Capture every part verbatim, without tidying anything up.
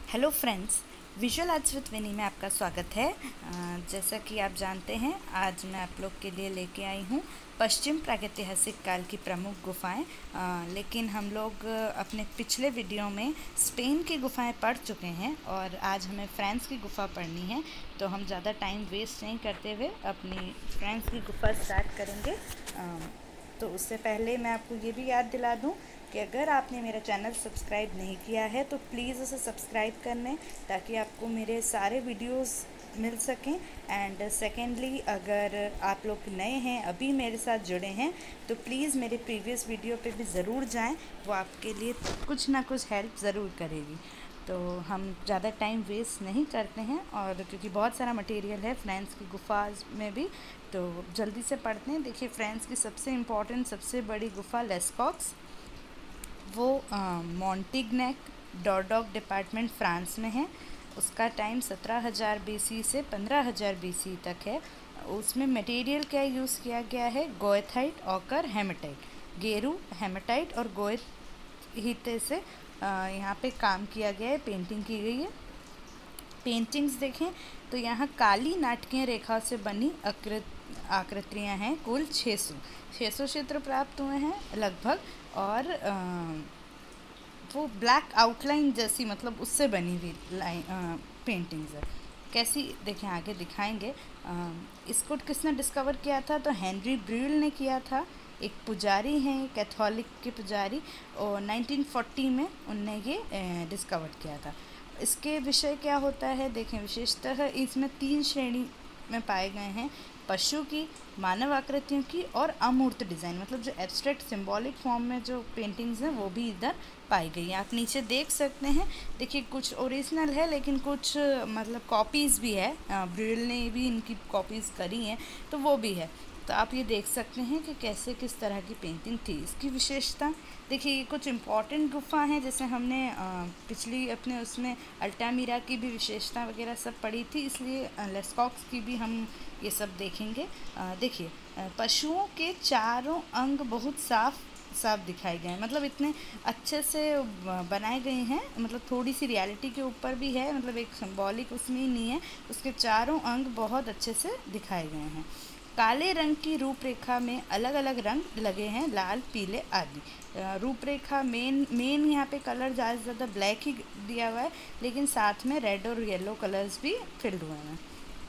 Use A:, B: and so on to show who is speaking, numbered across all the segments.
A: Hello friends, visual arts with Vini में आपका स्वागत है। अ, जैसा कि आप जानते हैं, आज मैं आप लोग के लिए लेके आई हूँ पश्चिम प्रागैतिहासिक काल की प्रमुख गुफाएं। अ, लेकिन हम लोग अपने पिछले वीडियो में स्पेन की गुफाएं पढ़ चुके हैं और आज हमें फ्रांस की गुफा पढ़नी है। तो हम ज़्यादा टाइम वेस्ट नहीं करते हुए अपनी फ्रांस की गुफा स्टार्ट करेंगे। अ, तो उससे पहले मैं आपको ये भी याद दिला दूं कि अगर आपने मेरा चैनल सब्सक्राइब नहीं किया है तो प्लीज़ उसे सब्सक्राइब कर लें ताकि आपको मेरे सारे वीडियोस मिल सकें। एंड सेकेंडली, अगर आप लोग नए हैं, अभी मेरे साथ जुड़े हैं, तो प्लीज़ मेरे प्रीवियस वीडियो पे भी ज़रूर जाएं, वो आपके लिए कुछ ना कुछ हेल्प ज़रूर करेगी। तो हम ज़्यादा टाइम वेस्ट नहीं करते हैं, और क्योंकि बहुत सारा मटेरियल है फ्रांस की गुफाज में भी, तो जल्दी से पढ़ते हैं। देखिए, फ्रांस की सबसे इम्पॉर्टेंट, सबसे बड़ी गुफा लेस्कॉक्स, वो मॉन्टिग्नैक डॉर्डोक डिपार्टमेंट फ्रांस में है। उसका टाइम सत्रह हज़ार बीसी से पंद्रह हज़ार बीसी तक है। उसमें मटेरियल क्या यूज़ किया गया है? Goethite, ochre, hematite. गेरू, हेमेटाइट और गोएथीते से यहाँ पे काम किया गया है, पेंटिंग की गई है। पेंटिंग्स देखें तो यहाँ काली नाटकीय रेखा से बनी आकृत आकृतियाँ हैं। कुल छः सौ छः सौ चित्र प्राप्त हुए हैं लगभग, और आ, वो ब्लैक आउटलाइन जैसी, मतलब उससे बनी हुई लाइन पेंटिंग्स है। कैसी, देखें आगे दिखाएंगे। आ, इसको किसने डिस्कवर किया था? तो हेनरी ब्रूल ने किया था। एक पुजारी हैं, कैथोलिक के पुजारी, और नाइनटीन फोर्टी में उनने ये डिस्कवर किया था। इसके विषय क्या होता है? देखें, विशेषतः इसमें तीन श्रेणी में पाए गए हैं: पशु की, मानव आकृतियों की और अमूर्त डिज़ाइन, मतलब जो एब्स्ट्रैक्ट सिंबॉलिक फॉर्म में जो पेंटिंग्स हैं वो भी इधर पाई गई हैं। आप नीचे देख सकते हैं। देखिए, कुछ ओरिजिनल है लेकिन कुछ मतलब कॉपीज़ भी है। ब्रूल ने भी इनकी कॉपीज़ करी हैं, तो वो भी है। तो आप ये देख सकते हैं कि कैसे, किस तरह की पेंटिंग थी। इसकी विशेषता देखिए, ये कुछ इम्पॉर्टेंट गुफा हैं, जैसे हमने पिछली अपने उसमें अल्टामीरा की भी विशेषता वगैरह सब पढ़ी थी, इसलिए लेस्कॉक्स की भी हम ये सब देखेंगे। देखिए, पशुओं के चारों अंग बहुत साफ साफ दिखाए गए हैं, मतलब इतने अच्छे से बनाए गए हैं, मतलब थोड़ी सी रियलिटी के ऊपर भी है, मतलब एक सिंबॉलिक उसमें ही नहीं है। उसके चारों अंग बहुत अच्छे से दिखाए गए हैं। काले रंग की रूपरेखा में अलग अलग रंग लगे हैं, लाल, पीले आदि। रूपरेखा मेन मेन यहाँ पे कलर ज़्यादा से ज़्यादा ब्लैक ही दिया हुआ है, लेकिन साथ में रेड और येलो कलर्स भी फिल्ड हुए हैं।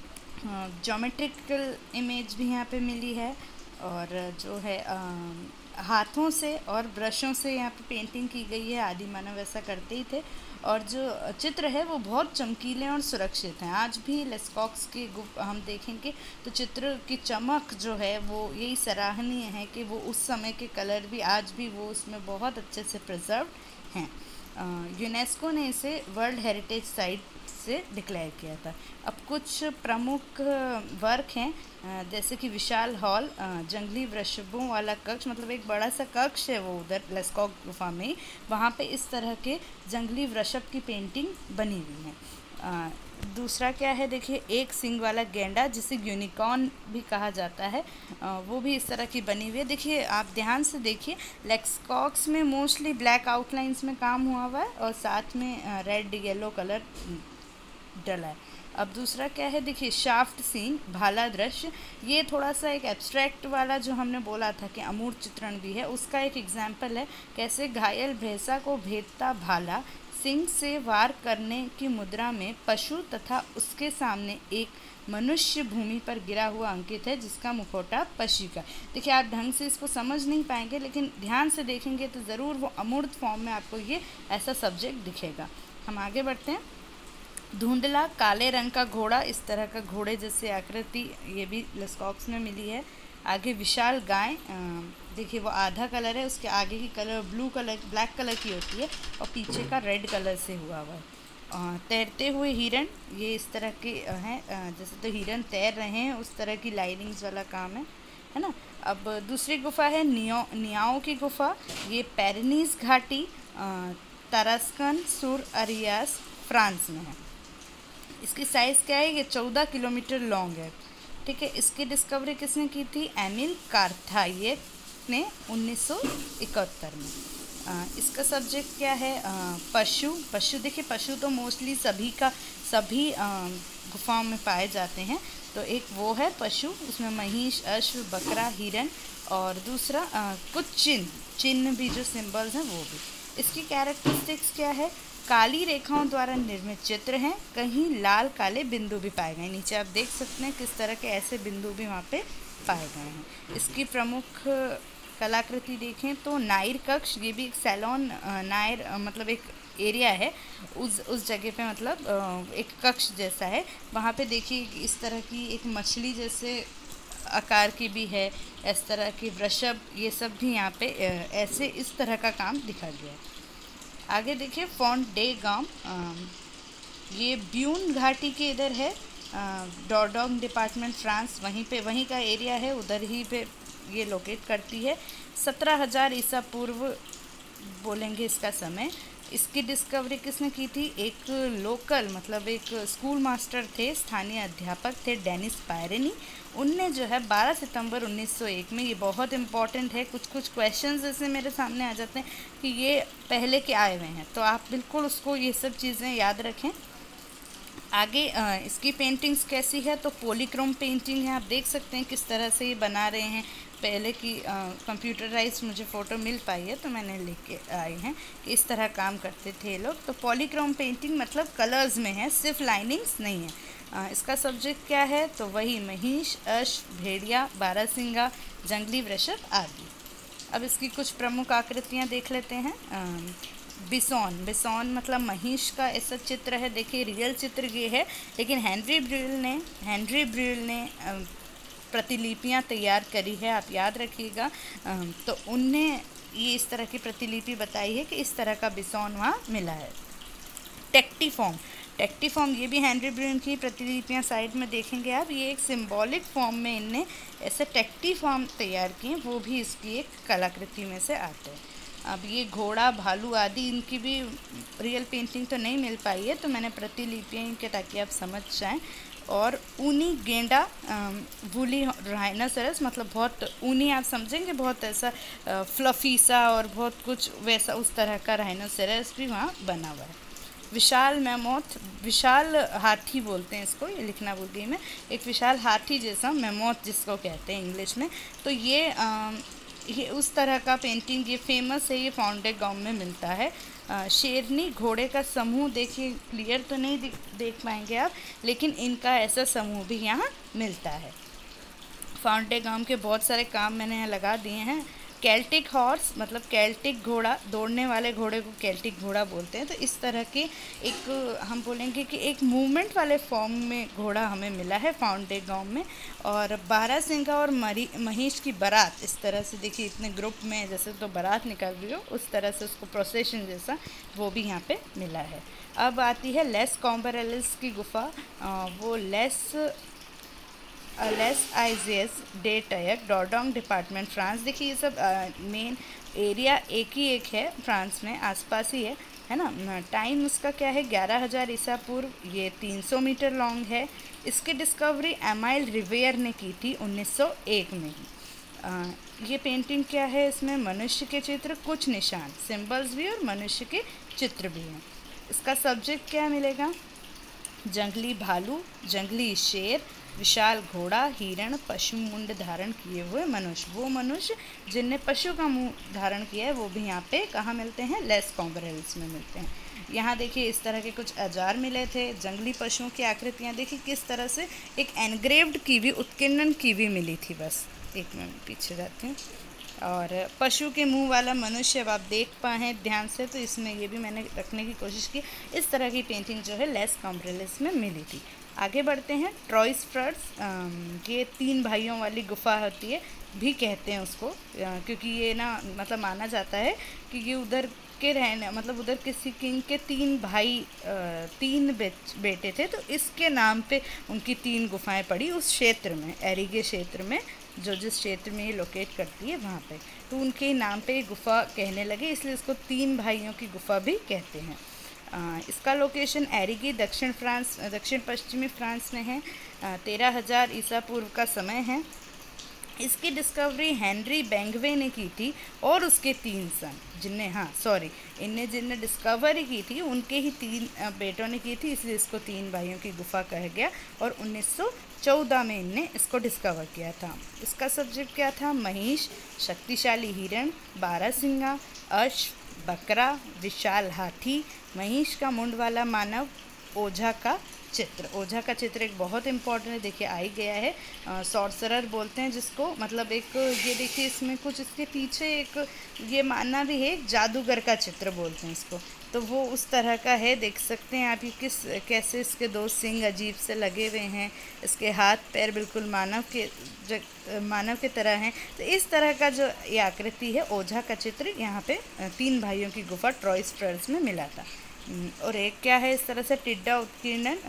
A: ज्योमेट्रिकल इमेज भी यहाँ पे मिली है, और जो है आ, हाथों से और ब्रशों से यहाँ पे पेंटिंग की गई है। आदि मानव ऐसा करते ही थे, और जो चित्र है वो बहुत चमकीले और सुरक्षित हैं। आज भी लेस्कॉक्स के गुफ हम देखेंगे तो चित्र की चमक जो है वो यही सराहनीय है कि वो उस समय के कलर भी आज भी वो उसमें बहुत अच्छे से प्रिजर्व्ड हैं। यूनेस्को ने इसे वर्ल्ड हेरिटेज साइट से डिक्लेयर किया था। अब कुछ प्रमुख वर्क हैं, जैसे कि विशाल हॉल, जंगली वृषभों वाला कक्ष, मतलब एक बड़ा सा कक्ष है वो उधर लेस्कॉक गुफा में, वहाँ पे इस तरह के जंगली वृषभ की पेंटिंग बनी हुई है। आ, दूसरा क्या है? देखिए, एक सिंग वाला गेंडा, जिसे यूनिकॉर्न भी कहा जाता है, आ, वो भी इस तरह की बनी हुई है। देखिए, आप ध्यान से देखिए, लेस्कॉक्स में मोस्टली ब्लैक आउटलाइंस में काम हुआ हुआ है और साथ में रेड येलो कलर डला है। अब दूसरा क्या है? देखिए, शाफ्ट सीन, भाला दृश्य, ये थोड़ा सा एक एब्स्ट्रैक्ट वाला जो हमने बोला था कि अमूर्त चित्रण भी है, उसका एक एग्जाम्पल है। कैसे घायल भैंसा को भेदता भाला सिंह से वार करने की मुद्रा में पशु तथा उसके सामने एक मनुष्य भूमि पर गिरा हुआ अंकित है, जिसका मुखौटा पशु का। देखिए, आप ढंग से इसको समझ नहीं पाएंगे, लेकिन ध्यान से देखेंगे तो ज़रूर वो अमूर्त फॉर्म में आपको ये ऐसा सब्जेक्ट दिखेगा। हम आगे बढ़ते हैं। धुंधला काले रंग का घोड़ा, इस तरह का घोड़े जैसे आकृति, ये भी लेस्कॉक्स में मिली है। आगे विशाल गाय, देखिए वो आधा कलर है, उसके आगे की colour blue colour, black colour की होती है, और पीछे का रेड कलर से हुआ हुआ है। तैरते हुए हिरन, ये इस तरह के हैं, जैसे तो हिरन तैर रहे हैं उस तरह की लाइनिंग्स वाला काम है है ना। अब दूसरी गुफा है नियो नियाओ की गुफा, ये पेरिनीज घाटी, तारास्कन सुर अरियास, फ्रांस में है। इसकी साइज़ क्या है? ये चौदह किलोमीटर लॉन्ग है, ठीक है। इसकी डिस्कवरी किसने की थी? एमिल कारथाइट ने उन्नीस सौ इकहत्तर में। अ, इसका सब्जेक्ट क्या है? अ, पशु। पशु देखिए, पशु तो मोस्टली सभी का सभी अ, गुफाओं में पाए जाते हैं। तो एक वो है पशु, उसमें महिष, अश्व, बकरा, हिरण, और दूसरा अ, कुछ चिन्ह चिन्ह भी जो सिंबल्स हैं वो भी। इसकी कैरेक्टरिस्टिक्स क्या है? काली रेखाओं द्वारा निर्मित चित्र हैं, कहीं लाल काले बिंदु भी पाए गए। नीचे आप देख सकते हैं किस तरह के ऐसे बिंदु भी वहाँ पे पाए गए हैं। इसकी प्रमुख कलाकृति देखें तो नायर कक्ष, ये भी एक सैलॉन, नायर मतलब एक एरिया है उस उस जगह पे, मतलब एक कक्ष जैसा है। वहाँ पे देखिए इस तरह की एक मछली जैसे आकार की भी है, इस तरह की वृषभ, ये सब भी यहाँ पे ऐसे इस तरह का काम दिखा गया है। आगे देखिए फॉन्ट डे गाम, ये ब्यून घाटी के इधर है, डॉर्डोंग डिपार्टमेंट फ्रांस, वहीं पे वहीं का एरिया है, उधर ही पे ये लोकेट करती है। सत्रह हजार ईसा पूर्व बोलेंगे इसका समय। इसकी डिस्कवरी किसने की थी? एक लोकल मतलब एक स्कूल मास्टर थे, स्थानीय अध्यापक थे, डेनिस पायरेनी। उनने जो है बारह सितंबर उन्नीस सौ एक में, ये बहुत इम्पॉर्टेंट है, कुछ कुछ क्वेश्चंस जैसे मेरे सामने आ जाते हैं कि ये पहले के आए हुए हैं, तो आप बिल्कुल उसको ये सब चीज़ें याद रखें। आगे आ, इसकी पेंटिंग्स कैसी है? तो पॉलीक्रोम पेंटिंग है, आप देख सकते हैं किस तरह से ये बना रहे हैं। पहले की कंप्यूटराइज मुझे फ़ोटो मिल पाई है तो मैंने लेके आई हैं कि इस तरह काम करते थे ये लोग। तो पॉलीक्रोम पेंटिंग मतलब कलर्स में है, सिर्फ लाइनिंग्स नहीं है। आ, इसका सब्जेक्ट क्या है? तो वही महिष, अश्व, भेड़िया, बारहसिंगा, जंगली वृषभ आदि। अब इसकी कुछ प्रमुख आकृतियाँ देख लेते हैं। आ, बिसॉन, बिसॉन मतलब महिष का ऐसा चित्र है। देखिए रियल चित्र ये है, लेकिन हेनरी ब्रुल ने हेनरी ब्रुल ने प्रतिलिपियाँ तैयार करी है, आप याद रखिएगा। तो उनने ये इस तरह की प्रतिलिपि बताई है कि इस तरह का बिसॉन वहाँ मिला है। टेक्टिफॉर्म, टेक्टिफॉर्म ये भी हेनरी ब्रुल की प्रतिलिपियाँ साइड में देखेंगे आप। ये एक सिंबॉलिक फॉर्म में इनने ऐसे टेक्टिफॉर्म तैयार किए, वो भी इसकी एक कलाकृति में से आते हैं। अब ये घोड़ा, भालू आदि, इनकी भी रियल पेंटिंग तो नहीं मिल पाई है, तो मैंने प्रतिलिपियाँ के ताकि आप समझ जाएं। और ऊनी गेंडा, वूली राइनोसेरस मतलब बहुत ऊनी, आप समझेंगे बहुत ऐसा फ्लफी सा और बहुत कुछ वैसा उस तरह का राइनोसेरस भी वहाँ बना हुआ है। विशाल मैमोथ, विशाल हाथी बोलते हैं इसको, ये लिखना भूल गई मैं, एक विशाल हाथी जैसा मैमोथ जिसको कहते हैं इंग्लिश में। तो ये आ, ये उस तरह का पेंटिंग ये फेमस है, ये फॉन्टे गांव में मिलता है। आ, शेरनी घोड़े का समूह, देखिए क्लियर तो नहीं देख, देख पाएंगे आप, लेकिन इनका ऐसा समूह भी यहाँ मिलता है। फॉन्टे गांव के बहुत सारे काम मैंने यहाँ लगा दिए हैं। केल्टिक हॉर्स मतलब केल्टिक घोड़ा, दौड़ने वाले घोड़े को केल्टिक घोड़ा बोलते हैं। तो इस तरह के एक हम बोलेंगे कि एक मूवमेंट वाले फॉर्म में घोड़ा हमें मिला है फॉन्टे गांव में। और बारहसिंगा और मरी महिष की बारात, इस तरह से देखिए इतने ग्रुप में जैसे तो बारात निकल रही हो उस तरह से उसको प्रोसेशन जैसा, वो भी यहाँ पे मिला है। अब आती है लेस कॉम्बरेलिस की गुफा, वो Les Les Eyzies de Tayac, Dordogne department France. देखिए ये सब मेन एरिया एक ही एक है फ्रांस में, आसपास ही है है ना। टाइम उसका क्या है? ग्यारह हज़ार ईसा पूर्व, ये तीन सौ मीटर लॉन्ग है। इसकी डिस्कवरी एमाइल रिवेयर ने की थी उन्नीस सौ एक में ही। आ, ये पेंटिंग क्या है? इसमें मनुष्य के चित्र, कुछ निशान, सिंबल्स भी और मनुष्य के चित्र भी हैं। इसका सब्जेक्ट क्या मिलेगा? जंगली भालू, जंगली शेर, विशाल घोड़ा, हिरण, पशु मुंड धारण किए हुए मनुष्य। वो मनुष्य जिनने पशु का मुंह धारण किया है वो भी यहाँ पे कहाँ मिलते हैं? लेस कॉम्बरेल्स में मिलते हैं। यहाँ देखिए इस तरह के कुछ औजार मिले थे। जंगली पशुओं की आकृतियाँ देखिए किस तरह से, एक एनग्रेव्ड की भी, उत्कीर्णन की भी मिली थी। बस एक मिनट पीछे जाती हूँ। और पशु के मुंह वाला मनुष्य अब आप देख पाए ध्यान से, तो इसमें ये भी मैंने रखने की कोशिश की। इस तरह की पेंटिंग जो है लेस कॉम्बरेल्स में मिली थी। आगे बढ़ते हैं। ट्रॉइस फ्रट्स, ये तीन भाइयों वाली गुफा होती है भी कहते हैं उसको, क्योंकि ये ना मतलब माना जाता है कि ये उधर के रहने मतलब उधर किसी किंग के तीन भाई तीन बे, बेटे थे, तो इसके नाम पे उनकी तीन गुफाएं पड़ी उस क्षेत्र में, एरिगे क्षेत्र में, जो जिस क्षेत्र में ये लोकेट करती है वहाँ पे। तो उनके नाम पे गुफा कहने लगे, इसलिए इसको तीन भाइयों की गुफा भी कहते हैं। आ, इसका लोकेशन एरिगे दक्षिण फ्रांस दक्षिण पश्चिमी फ्रांस में है। तेरह हज़ार ईसा पूर्व का समय है। इसकी डिस्कवरी हेनरी बेंगवे ने की थी और उसके तीन सन, जिनने हाँ सॉरी इनने जिनने डिस्कवरी की थी उनके ही तीन बेटों ने की थी, इसलिए इसको तीन भाइयों की गुफा कहा गया। और उन्नीस सौ चौदह में इनने इसको डिस्कवर किया था। इसका सब्जेक्ट क्या था? महिष, शक्तिशाली हिरण, बारहसिंगा, अश्व, बकरा, विशाल हाथी, महिष का मुंड वाला मानव, ओझा का चित्र। ओझा का चित्र एक बहुत इंपॉर्टेंट है, देखिए आ ही गया है। सॉर्सरर बोलते हैं जिसको, मतलब एक ये देखिए इसमें कुछ इसके पीछे एक ये मानना भी है, एक जादूगर का चित्र बोलते हैं इसको, तो वो उस तरह का है। देख सकते हैं आप ये किस कैसे इसके दो सिंग अजीब से लगे हुए हैं, इसके हाथ पैर बिल्कुल मानव के मानव के तरह हैं। तो इस तरह का जो ये आकृति है, ओझा का चित्र, यहाँ पे तीन भाइयों की गुफा ट्रॉयस ट्रेल्स में मिला था। और एक क्या है, इस तरह से टिड्डा उत्कीर्णन,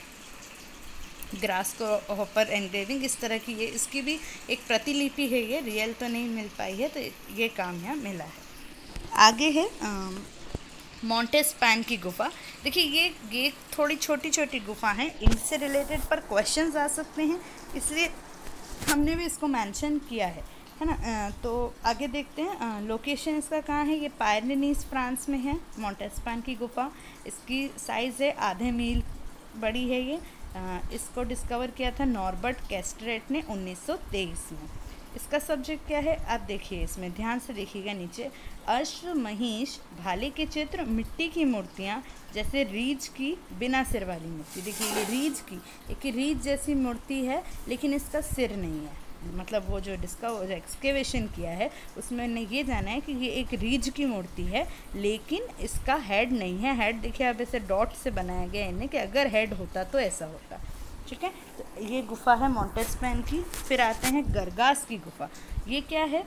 A: ग्रास को हॉपर एनग्रेविंग, इस तरह की ये इसकी भी एक प्रतिलिपि है, ये रियल तो नहीं मिल पाई है, तो ये काम यहाँ मिला है। आगे है मोंटेस्पैन की गुफा। देखिए ये ये थोड़ी छोटी छोटी गुफा हैं, इनसे रिलेटेड पर क्वेश्चंस आ सकते हैं, इसलिए हमने भी इसको मेंशन किया है है ना। तो आगे देखते हैं लोकेशन इसका कहाँ है। ये पायरेनीज फ्रांस में है मोंटेस्पैन की गुफा। इसकी साइज़ है आधे मील बड़ी है ये। आ, इसको डिस्कवर किया था नॉर्बर्ट कैस्ट्रेट ने उन्नीस सौ तेईस में। इसका सब्जेक्ट क्या है आप देखिए, इसमें ध्यान से देखिएगा नीचे, अश्व, महिष, भाले के चित्र, मिट्टी की मूर्तियाँ, जैसे रीछ की बिना सिर वाली मूर्ति। देखिए ये रीछ की एक रीछ जैसी मूर्ति है, लेकिन इसका सिर नहीं है। मतलब वो जो डिस्कवर एक्सकेवेशन किया है उसमें ने ये जाना है कि ये एक रीछ की मूर्ति है, लेकिन इसका हेड नहीं है। हेड देखिए अब ऐसे डॉट से बनाया गया है इन्हें, कि अगर हेड होता तो ऐसा होता। ठीक है, तो ये गुफा है मोंटेस्पैन की। फिर आते हैं गरगास की गुफा। ये क्या है?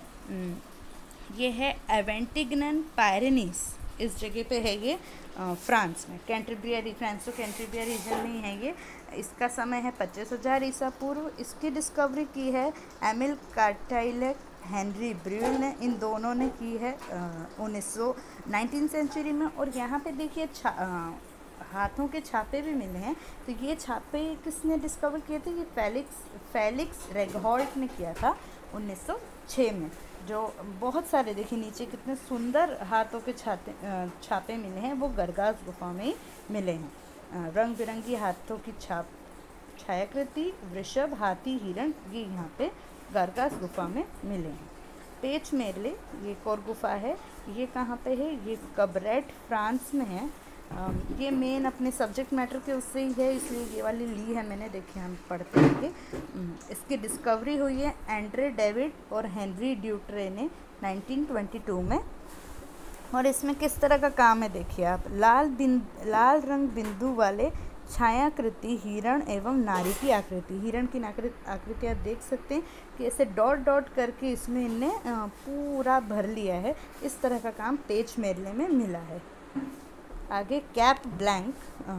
A: ये है एवेंटिग्नन पायरेनीस, इस जगह पे है ये फ्रांस में, कैंटरबरी फ्रांस तो कैंटरबरी रीजन में ही है ये। इसका समय है पच्चीस हज़ार ईसा पूर्व। इसकी डिस्कवरी की है एमिल कार्टाइलेक, हेनरी ब्रूल ने, इन दोनों ने की है उन्नीस सौ नाइनटीन सेंचुरी में। और यहाँ पे देखिए हाथों के छापे भी मिले हैं। तो ये छापे किसने डिस्कवर किए थे? ये फेलिक्स फेलिक्स रेगहॉल्ट ने किया था उन्नीस सौ छह में। जो बहुत सारे देखिए नीचे कितने सुंदर हाथों के छाते छापे मिले हैं, वो गरगास गुफा में ही मिले हैं। रंग बिरंगी हाथों की छाप छायाकृति, वृषभ, हाथी, हिरण, ये यहाँ पे गरगास गुफा में मिले हैं। पेच मेरले ये एक और गुफा है। ये कहाँ पे है? ये कब्रेट फ्रांस में है। ये मेन अपने सब्जेक्ट मैटर के उससे ही है, इसलिए ये वाली ली है मैंने। देखिए हम पढ़ते हैं। इसकी डिस्कवरी हुई है एंड्रे डेविड और हेनरी ड्यूट्रे ने नाइनटीन ट्वेंटी टू में। और इसमें किस तरह का काम है देखिए आप, लाल बिंद लाल रंग बिंदु वाले छायाकृति हिरण एवं नारी की आकृति। हिरण की आकृति आप देख सकते हैं कि ऐसे डॉट डॉट करके इसमें इनने पूरा भर लिया है। इस तरह का काम पेच मेरले में मिला है। आगे कैप ब्लैंक,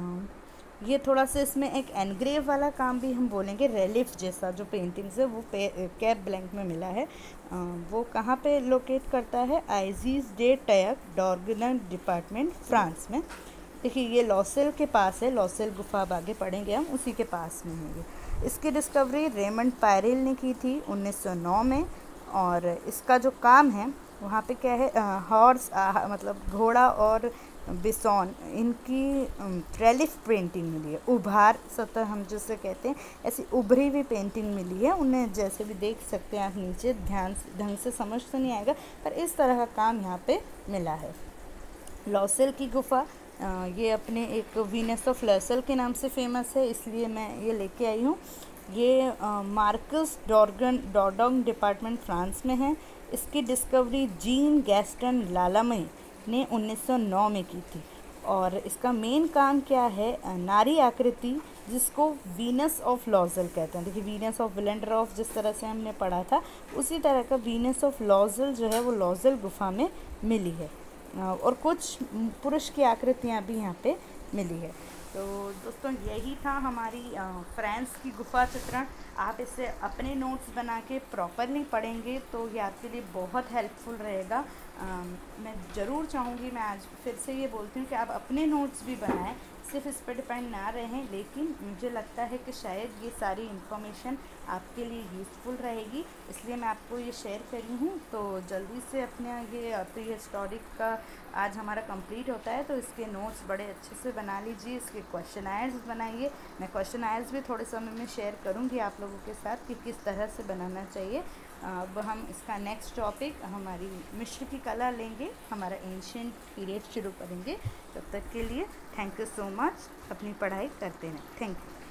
A: ये थोड़ा सा इसमें एक एनग्रेव वाला काम भी हम बोलेंगे, रेलिफ जैसा जो पेंटिंग्स है वो कैप ब्लैंक में मिला है। आ, वो कहाँ पे लोकेट करता है? Eyzies de Tayac, Dordogne department, France में। देखिए ये लॉसेल के पास है, लॉसेल गुफा अब आगे पढ़ेंगे हम, उसी के पास में है ये। इसकी डिस्कवरी रेमंड पायरेल ने की थी उन्नीस सौ नौ में। और इसका जो काम है वहाँ पे क्या है, हॉर्स मतलब घोड़ा और बिसॉन, इनकी रेलिफ पेंटिंग मिली है। उभार सतह हम जिसे कहते हैं, ऐसी उभरी हुई पेंटिंग मिली है उन्हें, जैसे भी देख सकते हैं आप नीचे। ध्यान ढंग से समझ तो नहीं आएगा, पर इस तरह का काम यहाँ पे मिला है। लॉसेल की गुफा, ये अपने एक वीनस ऑफ लॉसेल के नाम से फेमस है, इसलिए मैं ये लेके आई हूँ। ये मार्कस डॉर्गन डॉडोंग डिपार्टमेंट फ्रांस में है। इसकी डिस्कवरी जीन गैस्टन लालामई ने उन्नीस सौ नौ में की थी। और इसका मेन काम क्या है? नारी आकृति, जिसको वीनस ऑफ लॉज़ल कहते हैं। देखिए वीनस ऑफ विलेंडरॉफ जिस तरह से हमने पढ़ा था, उसी तरह का वीनस ऑफ लॉज़ल जो है वो लॉज़ल गुफा में मिली है। और कुछ पुरुष की आकृतियाँ भी यहाँ पे मिली है। तो दोस्तों यही था हमारी फ्रांस की गुफा चित्रण। आप इसे अपने नोट्स बना के प्रॉपरली पढ़ेंगे तो ये आपके लिए बहुत हेल्पफुल रहेगा। मैं ज़रूर चाहूँगी, मैं आज फिर से ये बोलती हूँ कि आप अपने नोट्स भी बनाएं, सिर्फ इस पर डिपेंड ना रहें। लेकिन मुझे लगता है कि शायद ये सारी इन्फॉर्मेशन आपके लिए यूज़फुल रहेगी, इसलिए मैं आपको ये शेयर करी हूँ। तो जल्दी से अपने ये प्री हिस्टोरिक का आज हमारा कंप्लीट होता है, तो इसके नोट्स बड़े अच्छे से बना लीजिए, इसके क्वेश्चन आयर्स बनाइए। मैं क्वेश्चन आयर्स भी थोड़े समय में शेयर करूँगी आप लोगों के साथ कि किस तरह से बनाना चाहिए। अब हम इसका नेक्स्ट टॉपिक हमारी मिस्र की कला लेंगे, हमारा एंशिएंट पीरियड शुरू करेंगे। तब तक के लिए थैंक यू सो मच। अपनी पढ़ाई करते रहें। Thank you.